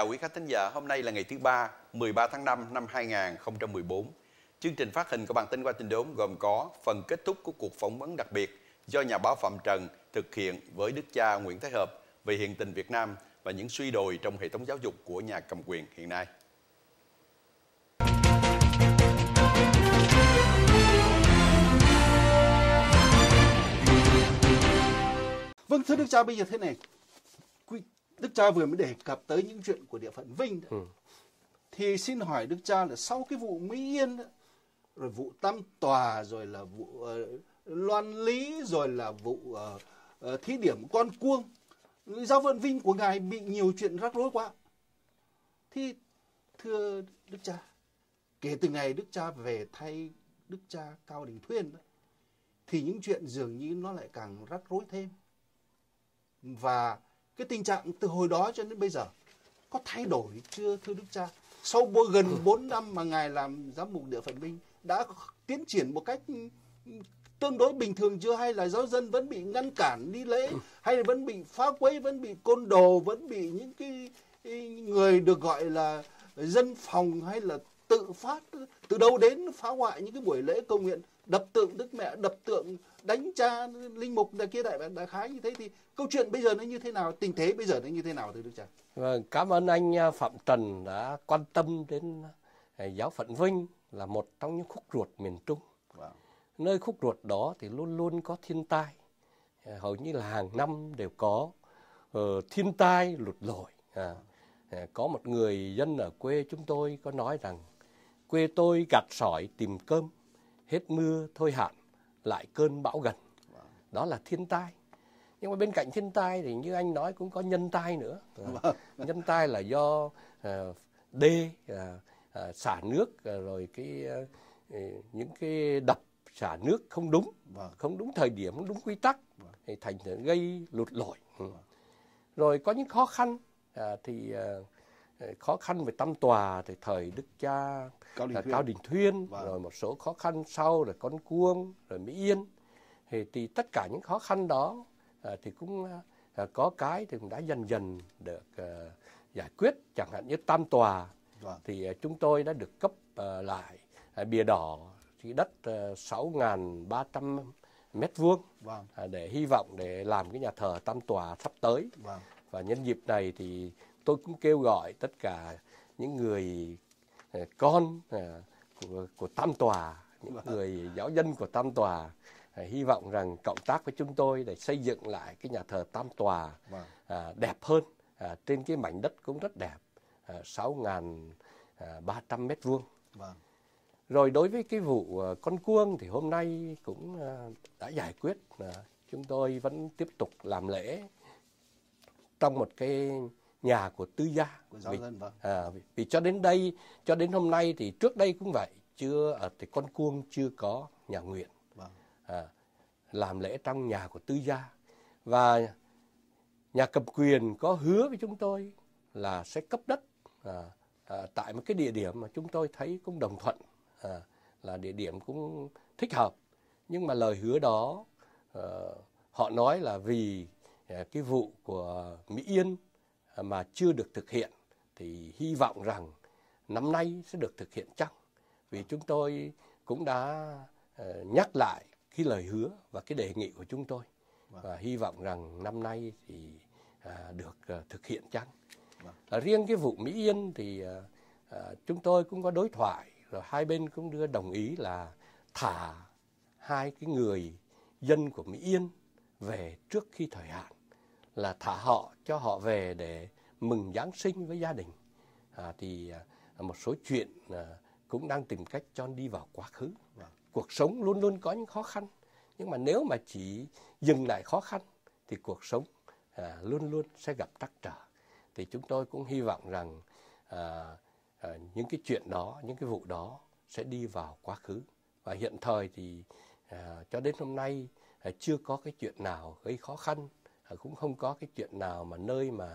chào quý khách thính giả. Hôm nay là ngày thứ Ba, 13 tháng 5 năm 2014. Chương trình phát hình của bản tin Qua Tin Đốn gồm có phần kết thúc của cuộc phỏng vấn đặc biệt do nhà báo Phạm Trần thực hiện với đức cha Nguyễn Thái Hợp về hiện tình Việt Nam và những suy đồi trong hệ thống giáo dục của nhà cầm quyền hiện nay. Vâng, thưa đức cha, bây giờ thế này, đức cha vừa mới đề cập tới những chuyện của địa phận Vinh đó. Thì xin hỏi đức cha là sau cái vụ Mỹ Yên đó, rồi vụ Tam Tòa, rồi là vụ Loan Lý, rồi là vụ thí điểm Con Cuông, giáo phận Vinh của ngài bị nhiều chuyện rắc rối quá. Thì thưa đức cha, kể từ ngày đức cha về thay đức cha Cao Đình Thuyên đó, thì những chuyện dường như nó lại càng rắc rối thêm. Và cái tình trạng từ hồi đó cho đến bây giờ có thay đổi chưa thưa đức cha? Sau gần 4 năm mà ngài làm giám mục địa phận Vinh, đã tiến triển một cách tương đối bình thường chưa, hay là giáo dân vẫn bị ngăn cản đi lễ, hay là vẫn bị phá quấy, vẫn bị côn đồ, vẫn bị những cái người được gọi là dân phòng hay là tự phát từ đâu đến phá hoại những cái buổi lễ cầu nguyện, đập tượng Đức Mẹ, đập tượng đánh cha linh mục này kia đại khái như thế. Thì câu chuyện bây giờ nó như thế nào, tình thế bây giờ nó như thế nào thưa đức cha? Vâng, cảm ơn anh Phạm Trần đã quan tâm đến giáo phận Vinh, là một trong những khúc ruột miền Trung. Nơi khúc ruột đó thì luôn luôn có thiên tai, hầu như là hàng năm đều có thiên tai lụt lội. Có một người dân ở quê chúng tôi có nói rằng quê tôi gặt sỏi tìm cơm, hết mưa thôi hạn, lại cơn bão gần. Đó là thiên tai. Nhưng mà bên cạnh thiên tai thì như anh nói cũng có nhân tai nữa. Nhân tai là do đê xả nước, rồi những cái đập xả nước không đúng thời điểm, không đúng quy tắc, thì thành gây lụt lội. Rồi có những khó khăn, thì khó khăn về Tam Tòa thì thời đức cha Cao Đình Thuyên, rồi một số khó khăn sau là Con Cuông, rồi Mỹ Yên. Thì tất cả những khó khăn đó thì cũng có cái thì cũng đã dần dần được giải quyết. Chẳng hạn như Tam Tòa thì chúng tôi đã được cấp lại bìa đỏ thì đất 6.300 mét vuông để hy vọng để làm cái nhà thờ Tam Tòa sắp tới. Và nhân dịp này thì tôi cũng kêu gọi tất cả những người con của Tam Tòa, những người giáo dân của Tam Tòa, hy vọng rằng cộng tác với chúng tôi để xây dựng lại cái nhà thờ Tam Tòa đẹp hơn, trên cái mảnh đất cũng rất đẹp, 6.300 mét vuông. Rồi đối với cái vụ Con Cuông thì hôm nay cũng đã giải quyết. Chúng tôi vẫn tiếp tục làm lễ trong một cái nhà của tư gia. Vì cho đến hôm nay thì trước đây cũng vậy, ở thì Con Cuông chưa có nhà nguyện. Làm lễ trong nhà của tư gia. Và nhà cầm quyền có hứa với chúng tôi là sẽ cấp đất tại một cái địa điểm mà chúng tôi thấy cũng đồng thuận, là địa điểm cũng thích hợp. Nhưng mà lời hứa đó họ nói là vì cái vụ của Mỹ Yên mà chưa được thực hiện, thì hy vọng rằng năm nay sẽ được thực hiện chăng. Vì chúng tôi cũng đã nhắc lại cái lời hứa và cái đề nghị của chúng tôi, và hy vọng rằng năm nay thì được thực hiện chăng. Riêng cái vụ Mỹ Yên thì chúng tôi cũng có đối thoại, rồi hai bên cũng đưa đồng ý là thả hai cái người dân của Mỹ Yên về trước khi thời hạn, là thả họ cho họ về để mừng Giáng sinh với gia đình. Thì một số chuyện cũng đang tìm cách cho đi vào quá khứ. Cuộc sống luôn luôn có những khó khăn, nhưng mà nếu mà chỉ dừng lại khó khăn thì cuộc sống luôn luôn sẽ gặp trắc trở. Thì chúng tôi cũng hy vọng rằng những cái chuyện đó, những cái vụ đó sẽ đi vào quá khứ. Và hiện thời thì cho đến hôm nay chưa có cái chuyện nào gây khó khăn, cũng không có cái chuyện nào mà nơi mà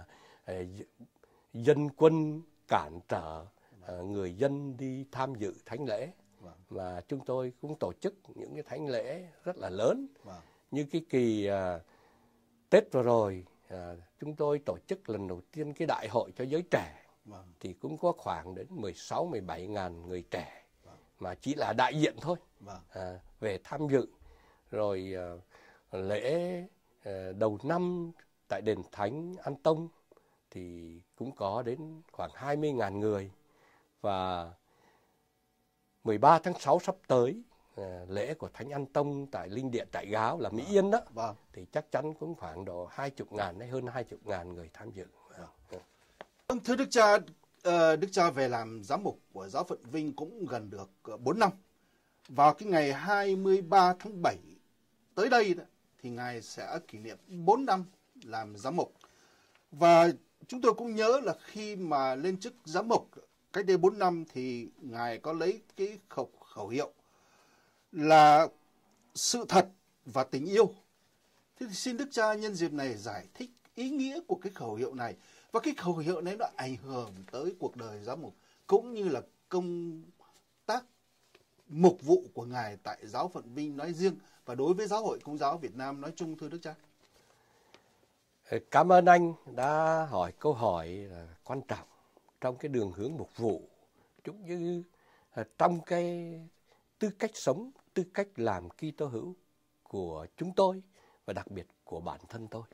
dân quân cản trở người dân đi tham dự thánh lễ. Và chúng tôi cũng tổ chức những cái thánh lễ rất là lớn. Như cái kỳ Tết vừa rồi, chúng tôi tổ chức lần đầu tiên cái đại hội cho giới trẻ. thì cũng có khoảng đến 16-17 ngàn người trẻ mà chỉ là đại diện thôi về tham dự. Rồi lễ đầu năm tại đền Thánh An Tông thì cũng có đến khoảng 20.000 người. Và 13 tháng 6 sắp tới, lễ của Thánh An Tông tại Linh Điện Trại Gáo là Mỹ Yên đó, thì chắc chắn cũng khoảng độ 20.000 hay hơn 20.000 người tham dự. Thưa Đức Cha về làm giám mục của Giáo phận Vinh cũng gần được 4 năm. Vào cái ngày 23 tháng 7 tới đây đó, thì Ngài sẽ kỷ niệm 4 năm làm giám mục. Và chúng tôi cũng nhớ là khi mà lên chức giám mục cách đây 4 năm thì Ngài có lấy cái khẩu hiệu là sự thật và tình yêu. Thế thì xin Đức Cha nhân dịp này giải thích ý nghĩa của cái khẩu hiệu này, và cái khẩu hiệu này nó ảnh hưởng tới cuộc đời giám mục cũng như là công tác mục vụ của Ngài tại Giáo phận Vinh nói riêng và đối với Giáo hội Công giáo Việt Nam nói chung, thưa Đức Cha. Cảm ơn anh đã hỏi câu hỏi quan trọng trong cái đường hướng mục vụ, cũng như trong cái tư cách sống, tư cách làm Kitô hữu của chúng tôi và đặc biệt của bản thân tôi.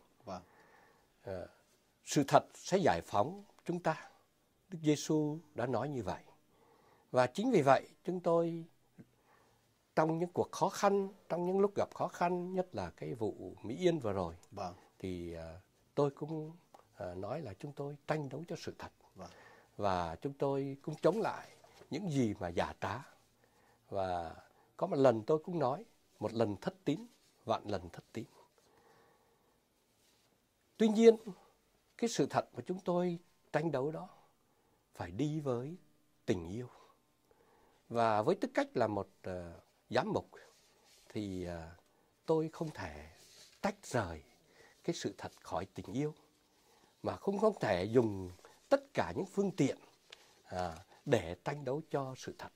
Sự thật sẽ giải phóng chúng ta. Đức Giêsu đã nói như vậy. Và chính vì vậy chúng tôi trong những cuộc khó khăn, trong những lúc gặp khó khăn, nhất là cái vụ Mỹ Yên vừa rồi, thì tôi cũng nói là chúng tôi tranh đấu cho sự thật. Và chúng tôi cũng chống lại những gì mà giả trá. Và có một lần tôi cũng nói, một lần thất tín, vạn lần thất tín. Tuy nhiên, cái sự thật mà chúng tôi tranh đấu đó phải đi với tình yêu. Và với tư cách là một giám mục thì tôi không thể tách rời cái sự thật khỏi tình yêu, mà không thể dùng tất cả những phương tiện để tranh đấu cho sự thật.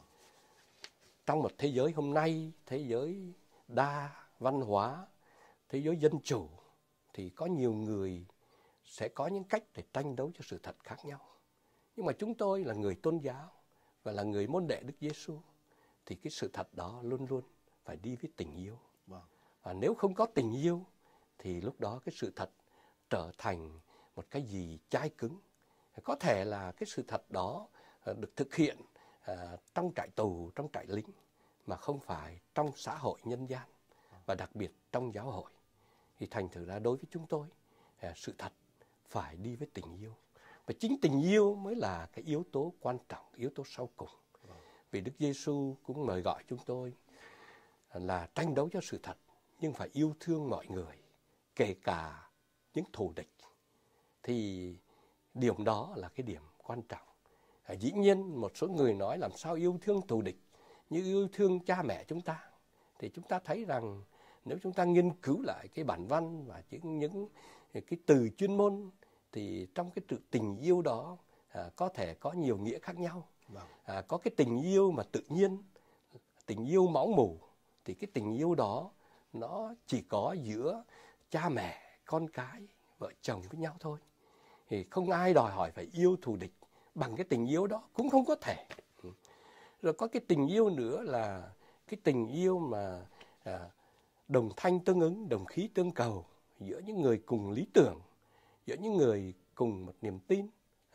Trong một thế giới hôm nay, thế giới đa văn hóa, thế giới dân chủ, thì có nhiều người sẽ có những cách để tranh đấu cho sự thật khác nhau. Nhưng mà chúng tôi là người tôn giáo và là người môn đệ Đức Giêsu, thì cái sự thật đó luôn luôn phải đi với tình yêu. Và nếu không có tình yêu thì lúc đó cái sự thật trở thành một cái gì chai cứng. Có thể là cái sự thật đó được thực hiện trong trại tù, trong trại lính, mà không phải trong xã hội nhân gian và đặc biệt trong giáo hội. Thì thành thử ra đối với chúng tôi, sự thật phải đi với tình yêu. Và chính tình yêu mới là cái yếu tố quan trọng, yếu tố sau cùng. Vì Đức Giêsu cũng mời gọi chúng tôi là tranh đấu cho sự thật, nhưng phải yêu thương mọi người, kể cả những thù địch. Thì điểm đó là cái điểm quan trọng. Dĩ nhiên một số người nói làm sao yêu thương thù địch như yêu thương cha mẹ chúng ta. Thì chúng ta thấy rằng nếu chúng ta nghiên cứu lại cái bản văn và những cái từ chuyên môn, thì trong cái tình yêu đó có thể có nhiều nghĩa khác nhau. Có cái tình yêu mà tự nhiên, tình yêu máu mủ, thì cái tình yêu đó nó chỉ có giữa cha mẹ, con cái, vợ chồng với nhau thôi. Thì không ai đòi hỏi phải yêu thù địch bằng cái tình yêu đó, cũng không có thể. Rồi có cái tình yêu nữa là cái tình yêu mà đồng thanh tương ứng, đồng khí tương cầu giữa những người cùng lý tưởng, giữa những người cùng một niềm tin,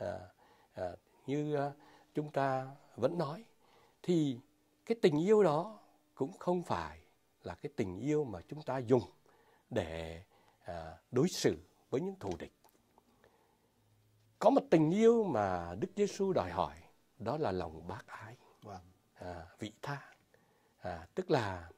như chúng ta vẫn nói. Thì cái tình yêu đó cũng không phải là cái tình yêu mà chúng ta dùng để đối xử với những thù địch. Có một tình yêu mà Đức Giêsu đòi hỏi, đó là lòng bác ái, vị tha, tức là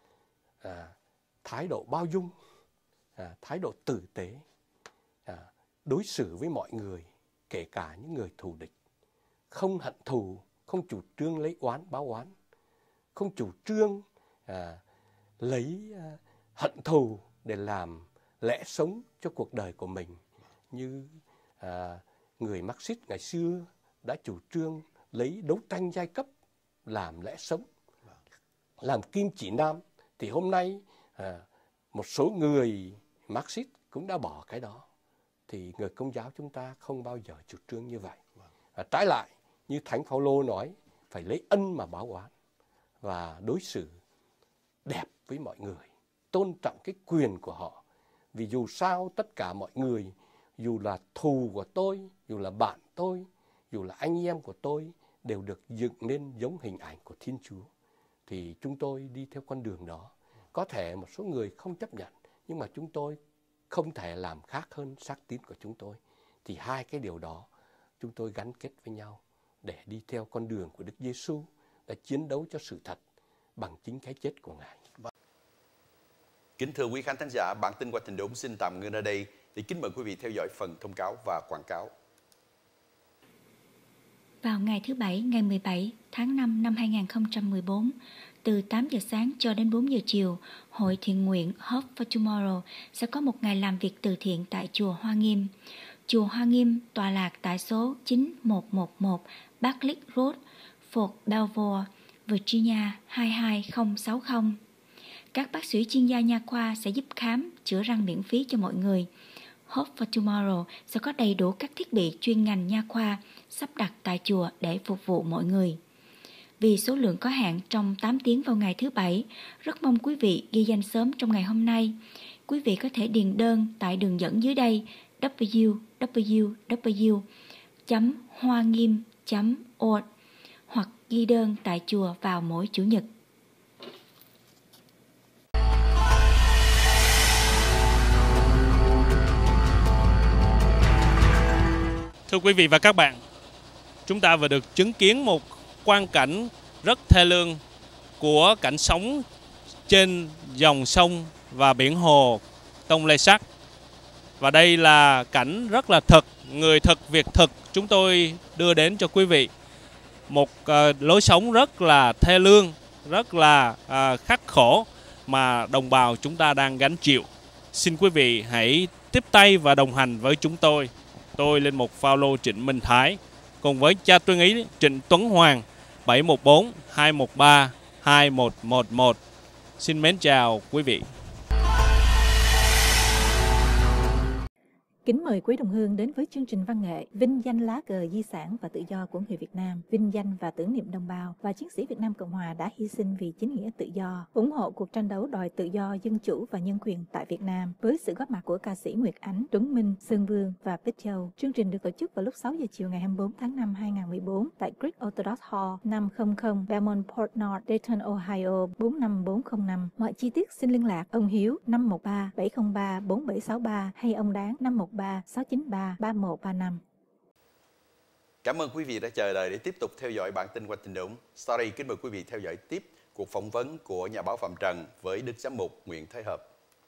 thái độ bao dung, thái độ tử tế, đối xử với mọi người, kể cả những người thù địch, không hận thù, không chủ trương lấy oán báo oán, không chủ trương lấy hận thù để làm lẽ sống cho cuộc đời của mình, như người Marxist ngày xưa đã chủ trương lấy đấu tranh giai cấp làm lẽ sống, làm kim chỉ nam. Thì hôm nay một số người Marxist cũng đã bỏ cái đó. Thì người Công giáo chúng ta không bao giờ chủ trương như vậy. Trái lại, như Thánh Phaolô nói, phải lấy ân mà báo oán và đối xử đẹp với mọi người, tôn trọng cái quyền của họ. Vì dù sao tất cả mọi người, dù là thù của tôi, dù là bạn tôi, dù là anh em của tôi, đều được dựng nên giống hình ảnh của Thiên Chúa. Thì chúng tôi đi theo con đường đó. Có thể một số người không chấp nhận, nhưng mà chúng tôi không thể làm khác hơn xác tín của chúng tôi. Thì hai cái điều đó chúng tôi gắn kết với nhau để đi theo con đường của Đức Giêsu, để chiến đấu cho sự thật bằng chính cái chết của Ngài. Kính thưa quý khán thính giả, bản tin Qua Tình Đốn xin tạm ngưng ở đây. Thì kính mời quý vị theo dõi phần thông cáo và quảng cáo. Vào ngày thứ Bảy, ngày 17 tháng 5 năm 2014, từ 8 giờ sáng cho đến 4 giờ chiều, Hội Thiện nguyện Hope for Tomorrow sẽ có một ngày làm việc từ thiện tại Chùa Hoa Nghiêm. Chùa Hoa Nghiêm tọa lạc tại số 9111 Bartlett Road, Fort Belvoir, Virginia 22060. Các bác sĩ chuyên gia nha khoa sẽ giúp khám, chữa răng miễn phí cho mọi người. Hope for Tomorrow sẽ có đầy đủ các thiết bị chuyên ngành nha khoa sắp đặt tại chùa để phục vụ mọi người. Vì số lượng có hạn trong 8 tiếng vào ngày thứ Bảy, rất mong quý vị ghi danh sớm trong ngày hôm nay. Quý vị có thể điền đơn tại đường dẫn dưới đây www.hoangim.org hoặc ghi đơn tại chùa vào mỗi Chủ nhật. Thưa quý vị và các bạn, chúng ta vừa được chứng kiến một quang cảnh rất thê lương của cảnh sống trên dòng sông và biển hồ Tonlé Sap. Và đây là cảnh rất là thực, người thực, việc thực chúng tôi đưa đến cho quý vị. Một lối sống rất là thê lương, rất là khắc khổ mà đồng bào chúng ta đang gánh chịu. Xin quý vị hãy tiếp tay và đồng hành với chúng tôi. Tôi Linh Mục Phaolô Trịnh Minh Thái cùng với cha tuyên ý Trịnh Tuấn Hoàng 714 213 2111. Xin mến chào quý vị. Kính mời quý đồng hương đến với chương trình văn nghệ Vinh danh lá cờ di sản và tự do của người Việt Nam, vinh danh và tưởng niệm đồng bào và chiến sĩ Việt Nam Cộng Hòa đã hy sinh vì chính nghĩa tự do, ủng hộ cuộc tranh đấu đòi tự do, dân chủ và nhân quyền tại Việt Nam với sự góp mặt của ca sĩ Nguyệt Ánh, Tuấn Minh, Sơn Vương và Bích Châu. Chương trình được tổ chức vào lúc 6 giờ chiều ngày 24 tháng 5 2014 tại Greek Orthodox Hall 500 Belmont Port North, Dayton, Ohio 45405. Mọi chi tiết xin liên lạc ông Hiếu 513 703 4763 hay ông Đáng 513 693 3135. Cảm ơn quý vị đã chờ đợi để tiếp tục theo dõi bản tin Qua Tình Đốn. Sau đây kính mời quý vị theo dõi tiếp cuộc phỏng vấn của nhà báo Phạm Trần với Đức Giám mục Nguyễn Thái Hợp.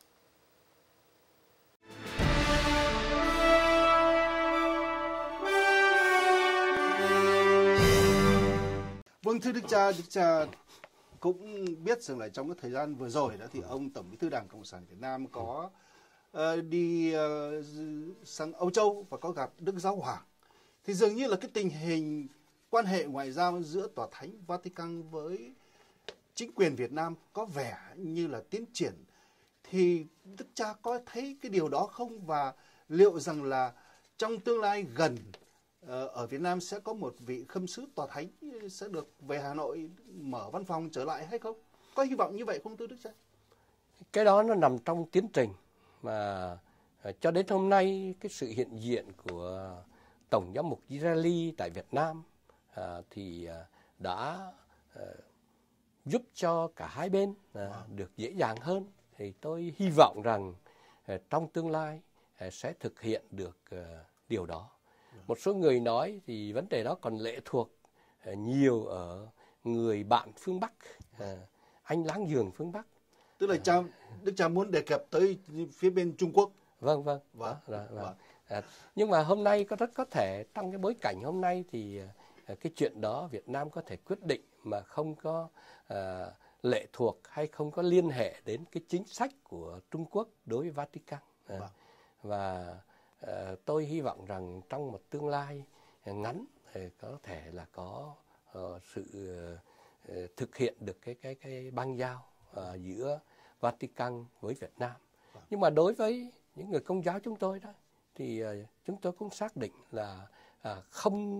Vâng, thưa Đức cha cũng biết rằng là trong cái thời gian vừa rồi đó thì ông Tổng Bí thư Đảng Cộng sản Việt Nam có đi sang Âu Châu và có gặp Đức Giáo Hoàng. Thì dường như là cái tình hình quan hệ ngoại giao giữa Tòa Thánh Vatican với chính quyền Việt Nam có vẻ như là tiến triển. Thì Đức cha có thấy cái điều đó không? Và liệu rằng là trong tương lai gần ở Việt Nam sẽ có một vị khâm sứ Tòa Thánh sẽ được về Hà Nội mở văn phòng trở lại hay không? Có hy vọng như vậy không thưa Đức cha? Cái đó nó nằm trong tiến trình mà cho đến hôm nay cái sự hiện diện của Tổng giám mục Israeli tại Việt Nam thì đã giúp cho cả hai bên được dễ dàng hơn. Thì tôi hy vọng rằng trong tương lai sẽ thực hiện được điều đó. Một số người nói thì vấn đề đó còn lệ thuộc nhiều ở người bạn phương Bắc, anh láng giềng phương Bắc. Tức là Đức cha muốn đề cập tới phía bên Trung Quốc. Vâng. Nhưng mà hôm nay rất có thể trong cái bối cảnh hôm nay thì cái chuyện đó Việt Nam có thể quyết định mà không có lệ thuộc hay không có liên hệ đến cái chính sách của Trung Quốc đối với Vatican. Và tôi hy vọng rằng trong một tương lai ngắn có thể là có sự thực hiện được cái bang giao giữa Vatican với Việt Nam. Nhưng mà đối với những người Công giáo chúng tôi đó thì chúng tôi cũng xác định là không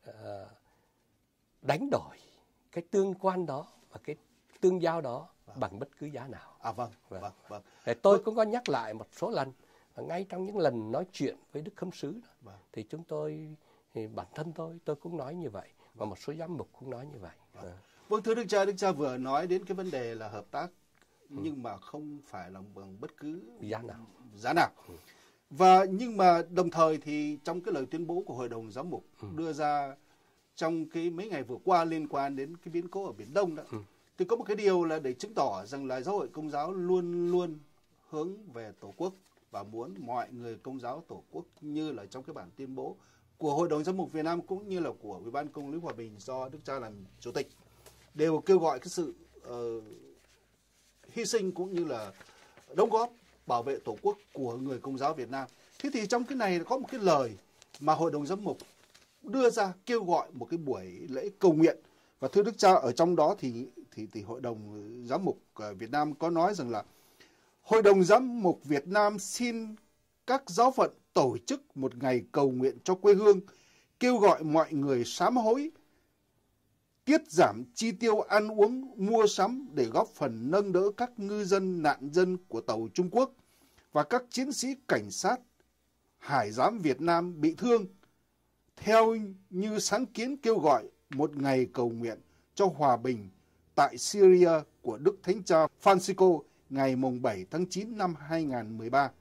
đánh đổi cái tương quan đó và cái tương giao đó bằng bất cứ giá nào. Vâng. Tôi cũng có nhắc lại một số lần, ngay trong những lần nói chuyện với Đức Khâm Sứ đó, thì chúng tôi, thì bản thân tôi cũng nói như vậy, và một số giám mục cũng nói như vậy. Vâng, thưa Đức Cha vừa nói đến cái vấn đề là hợp tác, nhưng mà không phải là bằng bất cứ giá nào. Và nhưng mà đồng thời thì trong cái lời tuyên bố của Hội đồng Giám mục đưa ra trong cái mấy ngày vừa qua liên quan đến cái biến cố ở Biển Đông đó, thì có một cái điều là để chứng tỏ rằng là Giáo hội Công giáo luôn luôn hướng về Tổ quốc và muốn mọi người Công giáo Tổ quốc, như là trong cái bản tuyên bố của Hội đồng Giám mục Việt Nam cũng như là của Ủy ban Công lý Hòa bình do Đức Cha làm chủ tịch, đều kêu gọi cái sự hy sinh cũng như là đóng góp bảo vệ Tổ quốc của người Công giáo Việt Nam. Thế thì trong cái này có một cái lời mà Hội đồng Giám mục đưa ra kêu gọi một cái buổi lễ cầu nguyện. Và thưa Đức Cha, ở trong đó thì Hội đồng Giám mục Việt Nam có nói rằng là Hội đồng Giám mục Việt Nam xin các giáo phận tổ chức một ngày cầu nguyện cho quê hương, kêu gọi mọi người sám hối, tiết giảm chi tiêu ăn uống, mua sắm để góp phần nâng đỡ các ngư dân nạn dân của tàu Trung Quốc và các chiến sĩ cảnh sát Hải giám Việt Nam bị thương, theo như sáng kiến kêu gọi một ngày cầu nguyện cho hòa bình tại Syria của Đức Thánh Cha Francisco ngày 7 tháng 9 năm 2013.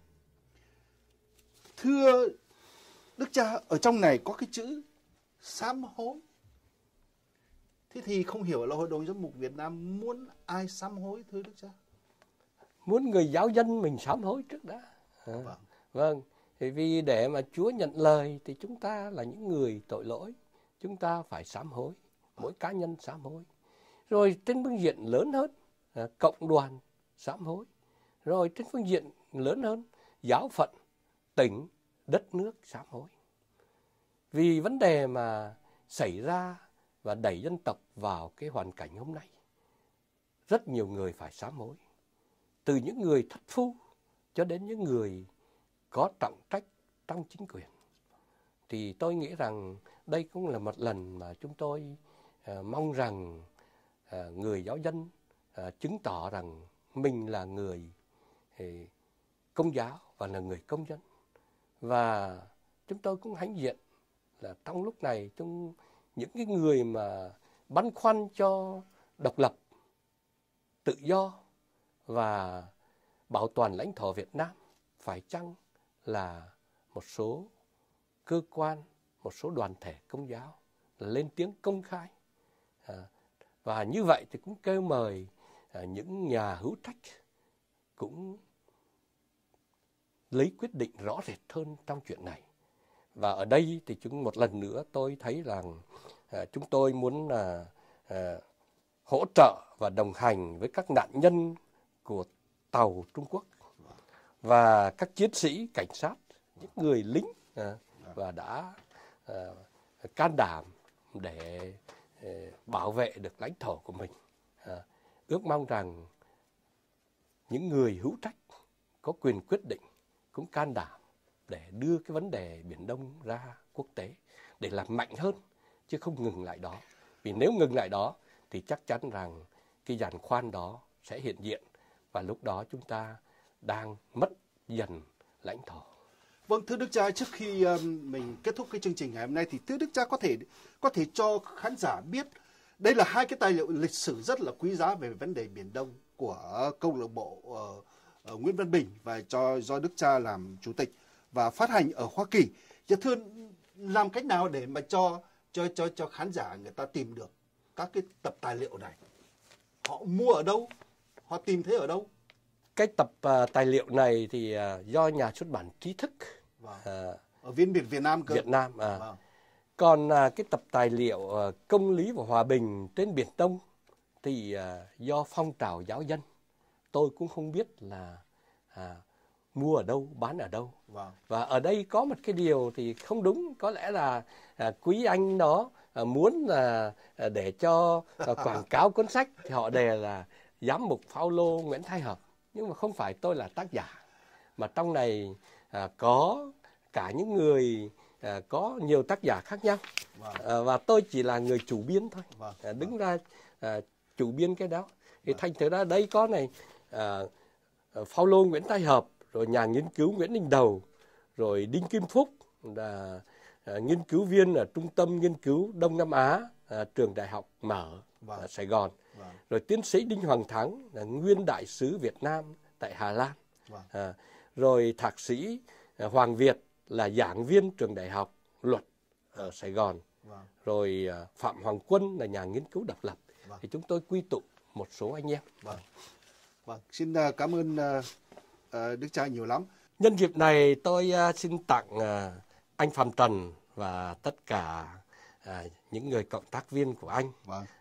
Thưa Đức Cha, ở trong này có cái chữ sám hối. Thế thì không hiểu là Hội đồng Giám mục Việt Nam muốn ai sám hối, thưa Đức Cha? Muốn người giáo dân mình sám hối trước đã. Vâng, vì để mà Chúa nhận lời thì chúng ta là những người tội lỗi, chúng ta phải sám hối, mỗi cá nhân sám hối. Rồi trên phương diện lớn hơn, cộng đoàn sám hối. Rồi trên phương diện lớn hơn, giáo phận, tỉnh, đất nước sám hối. Vì vấn đề mà xảy ra và đẩy dân tộc vào cái hoàn cảnh hôm nay, rất nhiều người phải sám hối. Từ những người thất phu cho đến những người có trọng trách trong chính quyền. Thì tôi nghĩ rằng đây cũng là một lần mà chúng tôi mong rằng người giáo dân chứng tỏ rằng mình là người Công giáo và là người công dân. Và chúng tôi cũng hãnh diện là trong lúc này những cái người mà băn khoăn cho độc lập, tự do và bảo toàn lãnh thổ Việt Nam, phải chăng là một số cơ quan, một số đoàn thể Công giáo lên tiếng công khai. Và như vậy thì cũng kêu mời những nhà hữu trách cũng lấy quyết định rõ rệt hơn trong chuyện này. Và ở đây thì một lần nữa tôi thấy rằng chúng tôi muốn hỗ trợ và đồng hành với các nạn nhân của tàu Trung Quốc và các chiến sĩ cảnh sát, những người lính và đã can đảm để bảo vệ được lãnh thổ của mình. Ước mong rằng những người hữu trách có quyền quyết định cũng can đảm để đưa cái vấn đề Biển Đông ra quốc tế để làm mạnh hơn, chứ không ngừng lại đó. Vì nếu ngừng lại đó thì chắc chắn rằng cái giàn khoan đó sẽ hiện diện, và lúc đó chúng ta đang mất dần lãnh thổ. Vâng, thưa Đức Cha, trước khi mình kết thúc cái chương trình ngày hôm nay thì thưa Đức Cha có thể cho khán giả biết đây là hai cái tài liệu lịch sử rất là quý giá về vấn đề Biển Đông của câu lạc bộ Nguyễn Văn Bình và do Đức Cha làm chủ tịch và phát hành ở Hoa Kỳ. Dạ thưa, làm cách nào để mà cho khán giả người ta tìm được các cái tập tài liệu này? Họ mua ở đâu? Họ tìm thấy ở đâu? Cái tập tài liệu này thì do nhà xuất bản Trí Thức ở Viên Biệt Việt Nam cơ. Việt Nam. Còn cái tập tài liệu Công lý và Hòa bình trên Biển Đông thì do Phong trào giáo dân. Tôi cũng không biết là mua ở đâu, bán ở đâu. Và ở đây có một cái điều thì không đúng. Có lẽ là quý anh đó muốn là để cho quảng cáo cuốn sách thì họ đề là Giám mục Phao-lô Nguyễn Thái Hợp. Nhưng mà không phải tôi là tác giả. Mà trong này có cả những người có nhiều tác giả khác nhau. Và tôi chỉ là người chủ biên thôi, đứng ra chủ biên cái đó. Thì thành thử ra đây có này Phaolô Nguyễn Thái Hợp, rồi nhà nghiên cứu Nguyễn Đình Đầu, rồi Đinh Kim Phúc là nghiên cứu viên ở Trung tâm Nghiên cứu Đông Nam Á, Trường Đại học Mở ở Sài Gòn. Rồi tiến sĩ Đinh Hoàng Thắng là nguyên đại sứ Việt Nam tại Hà Lan. Rồi thạc sĩ Hoàng Việt là giảng viên Trường Đại học Luật ở Sài Gòn. Rồi Phạm Hoàng Quân là nhà nghiên cứu độc lập. Thì chúng tôi quy tụ một số anh em. Xin cảm ơn Đức cha nhiều lắm. Nhân dịp này tôi xin tặng anh Phạm Trần và tất cả những người cộng tác viên của anh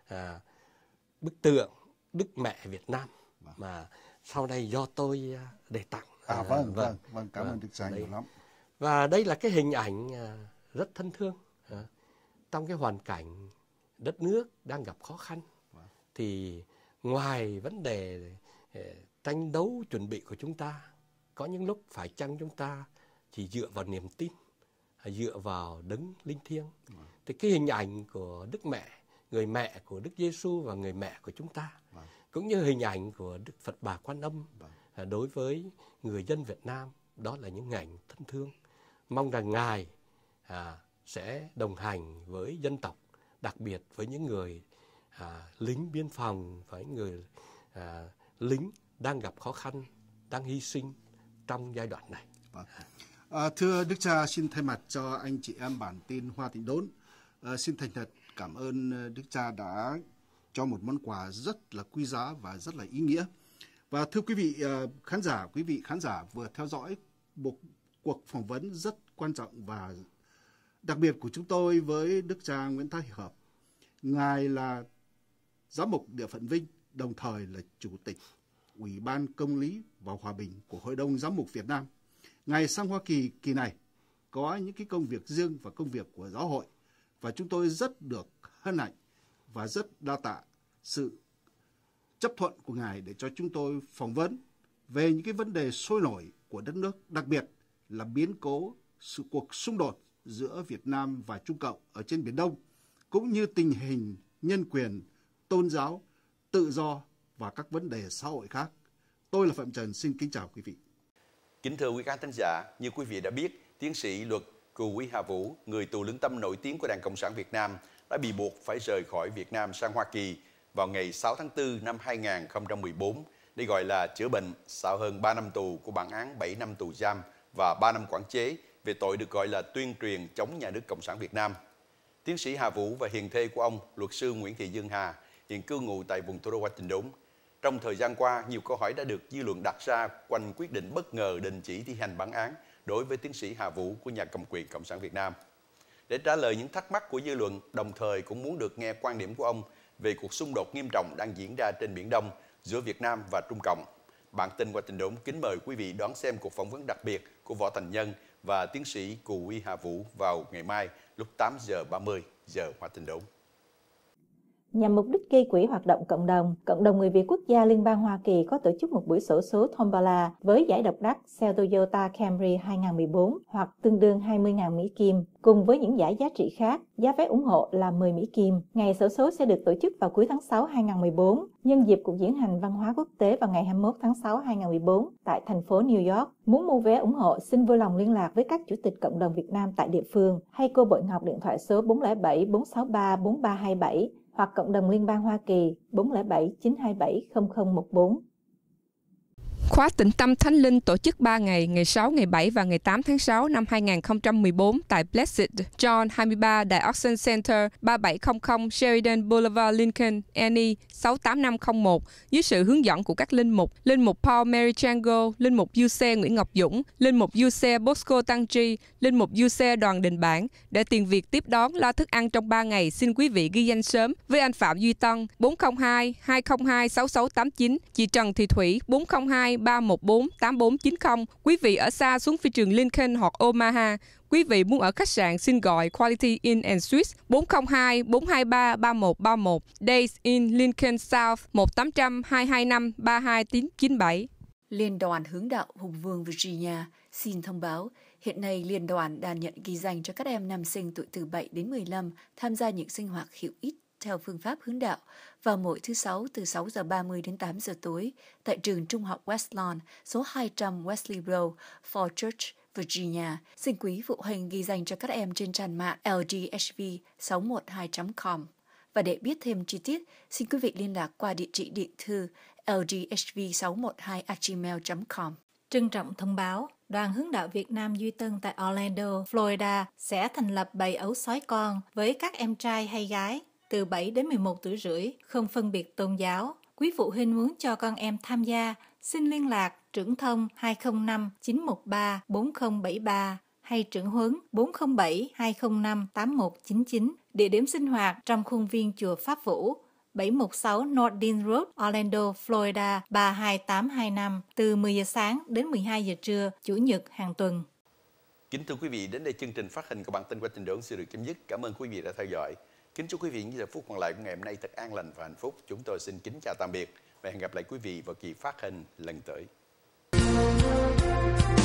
bức tượng Đức Mẹ Việt Nam mà sau này do tôi để tặng. Cảm ơn Đức cha nhiều lắm. Và đây là cái hình ảnh rất thân thương trong cái hoàn cảnh đất nước đang gặp khó khăn. Thì ngoài vấn đề tranh đấu chuẩn bị của chúng ta, có những lúc phải chăng chúng ta chỉ dựa vào niềm tin, dựa vào đấng linh thiêng. Thì cái hình ảnh của Đức Mẹ, người mẹ của Đức Giêsu và người mẹ của chúng ta, cũng như hình ảnh của Đức Phật Bà Quan Âm đối với người dân Việt Nam, đó là những ảnh thân thương. Mong rằng Ngài sẽ đồng hành với dân tộc, đặc biệt với những người lính biên phòng, với người lính đang gặp khó khăn, đang hy sinh trong giai đoạn này. Thưa Đức cha, xin thay mặt cho anh chị em bản tin Hoa Tịnh Đốn, xin thành thật cảm ơn Đức cha đã cho một món quà rất là quý giá và rất là ý nghĩa. Và thưa quý vị khán giả vừa theo dõi một cuộc phỏng vấn rất quan trọng và đặc biệt của chúng tôi với Đức cha Nguyễn Thái Hợp. Ngài là Giám mục Địa phận Vinh, đồng thời là Chủ tịch Ủy ban Công lý và Hòa bình của Hội đồng Giám mục Việt Nam. Ngài sang Hoa Kỳ kỳ này có những cái công việc riêng và công việc của giáo hội, và chúng tôi rất được hân hạnh và rất đa tạ sự chấp thuận của Ngài để cho chúng tôi phỏng vấn về những cái vấn đề sôi nổi của đất nước, đặc biệt là biến cố sự cuộc xung đột giữa Việt Nam và Trung Cộng ở trên Biển Đông, cũng như tình hình nhân quyền, tôn giáo, tự do và các vấn đề xã hội khác. Tôi là Phạm Trần, xin kính chào quý vị. Kính thưa quý khán thính giả, như quý vị đã biết, tiến sĩ luật Cù Huy Hà Vũ, người tù lương tâm nổi tiếng của Đảng Cộng sản Việt Nam, đã bị buộc phải rời khỏi Việt Nam sang Hoa Kỳ vào ngày 6 tháng 4 năm 2014 để gọi là chữa bệnh sau hơn 3 năm tù của bản án 7 năm tù giam và 3 năm quản chế về tội được gọi là tuyên truyền chống nhà nước Cộng sản Việt Nam. Tiến sĩ Hà Vũ và hiền thê của ông, luật sư Nguyễn Thị Dương Hà, hiện cư ngụ tại vùng thủ đô Washington Đốn. Trong thời gian qua, nhiều câu hỏi đã được dư luận đặt ra quanh quyết định bất ngờ đình chỉ thi hành bản án đối với tiến sĩ Hà Vũ của nhà cầm quyền Cộng sản Việt Nam. Để trả lời những thắc mắc của dư luận, đồng thời cũng muốn được nghe quan điểm của ông về cuộc xung đột nghiêm trọng đang diễn ra trên Biển Đông giữa Việt Nam và Trung Cộng, bản tin Washington Đốn kính mời quý vị đón xem cuộc phỏng vấn đặc biệt của Võ Thành Nhân và tiến sĩ Cù Huy Hà Vũ vào ngày mai lúc 8:30 giờ Washington Đốn. Nhằm mục đích gây quỹ hoạt động cộng đồng người Việt quốc gia Liên bang Hoa Kỳ có tổ chức một buổi xổ số tombola với giải độc đắc xe Toyota Camry 2014 hoặc tương đương 20.000 Mỹ Kim, cùng với những giải giá trị khác. Giá vé ủng hộ là 10 Mỹ Kim. Ngày xổ số sẽ được tổ chức vào cuối tháng 6 2014, nhân dịp cuộc diễn hành văn hóa quốc tế vào ngày 21 tháng 6 2014 tại thành phố New York. Muốn mua vé ủng hộ, xin vui lòng liên lạc với các chủ tịch cộng đồng Việt Nam tại địa phương hay cô Bội Ngọc điện thoại số 407 463 4327 hoặc cộng đồng Liên bang Hoa Kỳ 407 927 0014. Khóa Tĩnh Tâm Thánh Linh tổ chức 3 ngày, ngày 6, ngày 7 và ngày 8 tháng 6 năm 2014 tại Blessed John 23 Diocesan Center 3700 Sheridan Boulevard, Lincoln, NE 68501 dưới sự hướng dẫn của các linh mục Paul Mary Chango, linh mục Du-xe Nguyễn Ngọc Dũng, linh mục Du-xe Bosco Tăng Tri, linh mục Du-xe Đoàn Đình Bản. Để tiền việc tiếp đón lo thức ăn trong 3 ngày, xin quý vị ghi danh sớm với anh Phạm Duy Tân 402 202 6689, chị Trần Thị Thủy 402 314 8490. Quý vị ở xa xuống phi trường Lincoln hoặc Omaha. Quý vị muốn ở khách sạn xin gọi Quality Inn and Suites 402 423 3131, Days in Lincoln South 1800 225 3297. Liên đoàn Hướng đạo Hùng Vương Virginia xin thông báo Hiện nay, Liên đoàn đang nhận ghi danh cho các em nam sinh tuổi từ 7 đến 15 tham gia những sinh hoạt hữu ích theo phương pháp hướng đạo vào mỗi thứ Sáu từ 6 giờ 30 đến 8 giờ tối tại trường Trung học West Lawn, số 200 Wesley Road, Fall Church, Virginia. Xin quý phụ huynh ghi danh cho các em trên trang mạng lghv612.com. Và để biết thêm chi tiết, xin quý vị liên lạc qua địa chỉ điện thư lghv612@gmail.com. Trân trọng thông báo, Đoàn Hướng đạo Việt Nam Duy Tân tại Orlando, Florida sẽ thành lập bầy ấu sói con với các em trai hay gái từ 7 đến 11 tuổi rưỡi, không phân biệt tôn giáo. Quý phụ huynh muốn cho con em tham gia, xin liên lạc trưởng thông 205 913 4073 hay trưởng huấn 407 205 8199. Địa điểm sinh hoạt trong khuôn viên chùa Pháp Vũ, 716 North Dean Road, Orlando, Florida 32825, từ 10 giờ sáng đến 12 giờ trưa, Chủ nhật hàng tuần. Kính thưa quý vị, đến đây chương trình phát hình của bản tin Qua Tin Đồn sẽ được chấm dứt. Cảm ơn quý vị đã theo dõi. Kính chúc quý vị những giờ phút còn lại của ngày hôm nay thật an lành và hạnh phúc. Chúng tôi xin kính chào tạm biệt và hẹn gặp lại quý vị vào kỳ phát hình lần tới.